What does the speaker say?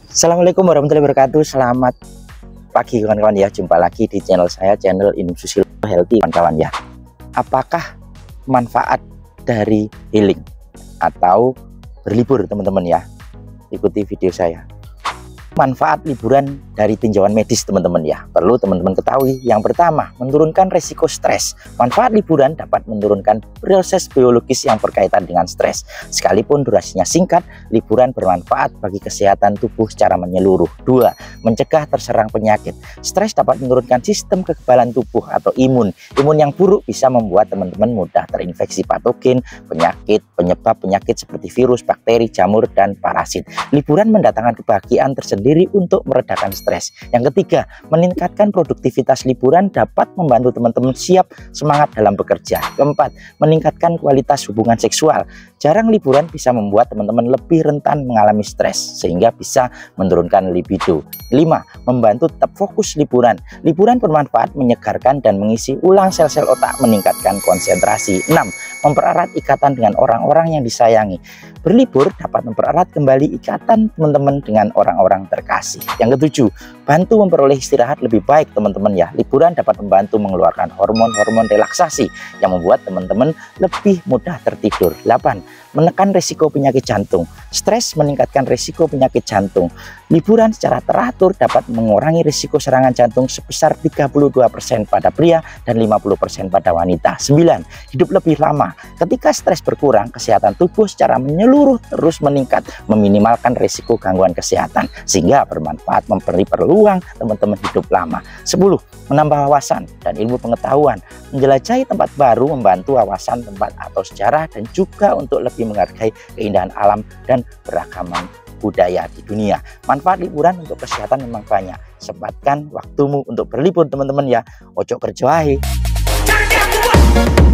Assalamualaikum warahmatullahi wabarakatuh. Selamat pagi kawan-kawan ya. Jumpa lagi di channel saya, channel Infusil Healthy kawan-kawan ya. Apakah manfaat dari healing atau berlibur teman-teman ya? Ikuti video saya. Manfaat liburan dari tinjauan medis teman-teman ya, perlu teman-teman ketahui. Yang pertama, menurunkan resiko stres. Manfaat liburan dapat menurunkan proses biologis yang berkaitan dengan stres. Sekalipun durasinya singkat, liburan bermanfaat bagi kesehatan tubuh secara menyeluruh. 2. Mencegah terserang penyakit. Stres dapat menurunkan sistem kekebalan tubuh atau imun. Imun yang buruk bisa membuat teman-teman mudah terinfeksi patogen, penyebab penyakit seperti virus, bakteri, jamur, dan parasit. Liburan mendatangkan kebahagiaan tersendiri untuk meredakan stres. Yang ketiga, meningkatkan produktivitas. Liburan dapat membantu teman-teman siap semangat dalam bekerja. Keempat, meningkatkan kualitas hubungan seksual. Jarang liburan bisa membuat teman-teman lebih rentan mengalami stres sehingga bisa menurunkan libido. 5. Membantu tetap fokus liburan. Liburan bermanfaat menyegarkan dan mengisi ulang sel-sel otak, meningkatkan konsentrasi. 6. Mempererat ikatan dengan orang-orang yang disayangi. Berlibur dapat mempererat kembali ikatan teman-teman dengan orang-orang terkasih. Yang ketujuh, bantu memperoleh istirahat lebih baik teman-teman ya. Liburan dapat membantu mengeluarkan hormon-hormon relaksasi yang membuat teman-teman lebih mudah tertidur. 8. Menekan risiko penyakit jantung. Stres meningkatkan risiko penyakit jantung. Liburan secara teratur dapat mengurangi risiko serangan jantung sebesar 32% pada pria dan 50% pada wanita. 9. Hidup lebih lama. Ketika stres berkurang, kesehatan tubuh secara menyeluruh terus meningkat, meminimalkan risiko gangguan kesehatan, sehingga bermanfaat memberi peluang teman-teman hidup lama. 10. Menambah wawasan dan ilmu pengetahuan. Menjelajahi tempat baru membantu wawasan tempat atau sejarah dan juga untuk lebih menghargai keindahan alam dan beragaman budaya di dunia. Manfaat liburan untuk kesehatan memang banyak. Sempatkan waktumu untuk berlibur teman-teman ya. Ojo kerja wae.